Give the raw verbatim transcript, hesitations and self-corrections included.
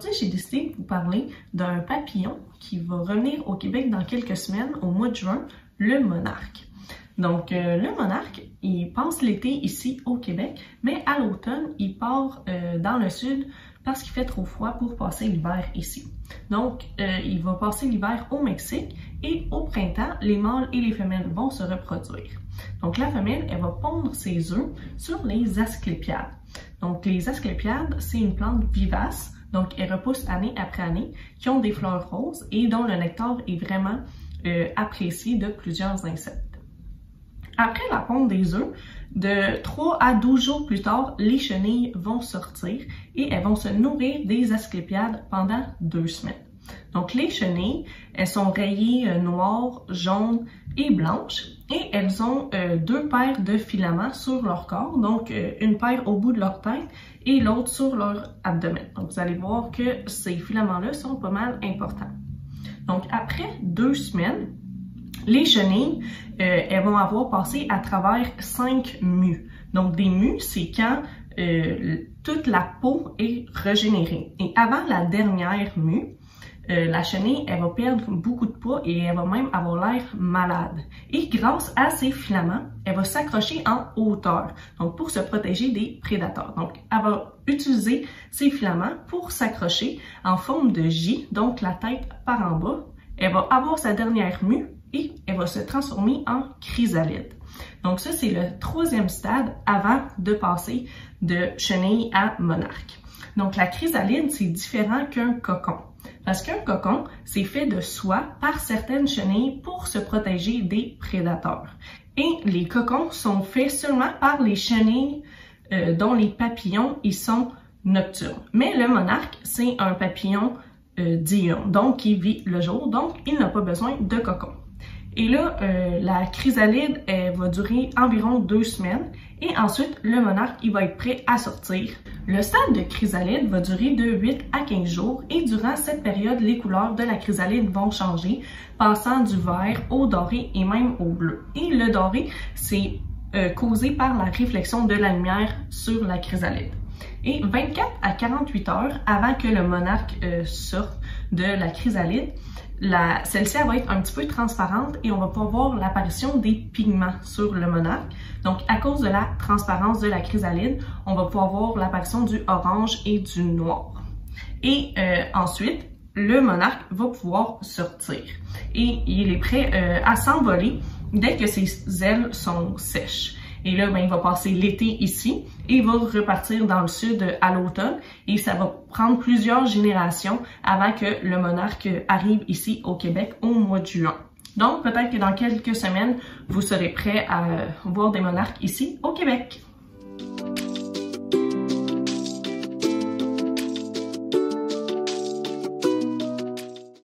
Aujourd'hui, j'ai décidé de vous parler d'un papillon qui va revenir au Québec dans quelques semaines, au mois de juin, le monarque. Donc, euh, le monarque, il passe l'été ici au Québec, mais à l'automne, il part euh, dans le sud parce qu'il fait trop froid pour passer l'hiver ici. Donc, euh, il va passer l'hiver au Mexique et au printemps, les mâles et les femelles vont se reproduire. Donc, la femelle, elle va pondre ses œufs sur les asclépiades. Donc, les asclépiades, c'est une plante vivace, donc elle repousse année après année, qui ont des fleurs roses et dont le nectar est vraiment euh, apprécié de plusieurs insectes. Après la ponte des œufs, de trois à douze jours plus tard, les chenilles vont sortir et elles vont se nourrir des asclépiades pendant deux semaines. Donc les chenilles, elles sont rayées euh, noires, jaunes et blanches et elles ont euh, deux paires de filaments sur leur corps, donc euh, une paire au bout de leur tête et l'autre sur leur abdomen. Donc vous allez voir que ces filaments-là sont pas mal importants. Donc après deux semaines, les chenilles, euh, elles vont avoir passé à travers cinq mues. Donc, des mues, c'est quand euh, toute la peau est régénérée. Et avant la dernière mue, euh, la chenille, elle va perdre beaucoup de poids et elle va même avoir l'air malade. Et grâce à ces filaments, elle va s'accrocher en hauteur, donc pour se protéger des prédateurs. Donc, elle va utiliser ces filaments pour s'accrocher en forme de J, donc la tête par en bas. Elle va avoir sa dernière mue et elle va se transformer en chrysalide. Donc ça, c'est le troisième stade avant de passer de chenille à monarque. Donc la chrysalide, c'est différent qu'un cocon. Parce qu'un cocon, c'est fait de soie par certaines chenilles pour se protéger des prédateurs. Et les cocons sont faits seulement par les chenilles euh, dont les papillons, ils sont nocturnes. Mais le monarque, c'est un papillon euh, diurne, donc qui vit le jour, donc il n'a pas besoin de cocon. Et là, euh, la chrysalide, elle va durer environ deux semaines et ensuite, le monarque, il va être prêt à sortir. Le stade de chrysalide va durer de huit à quinze jours et durant cette période, les couleurs de la chrysalide vont changer, passant du vert au doré et même au bleu. Et le doré, c'est euh, causé par la réflexion de la lumière sur la chrysalide. Et vingt-quatre à quarante-huit heures avant que le monarque euh, sorte de la chrysalide, celle-ci va être un petit peu transparente et on va pouvoir voir l'apparition des pigments sur le monarque. Donc, à cause de la transparence de la chrysalide, on va pouvoir voir l'apparition du orange et du noir. Et euh, ensuite, le monarque va pouvoir sortir. Et il est prêt euh, à s'envoler dès que ses ailes sont sèches. Et là, ben, il va passer l'été ici et il va repartir dans le sud à l'automne et ça va prendre plusieurs générations avant que le monarque arrive ici au Québec au mois de juin. Donc, peut-être que dans quelques semaines, vous serez prêts à voir des monarques ici au Québec.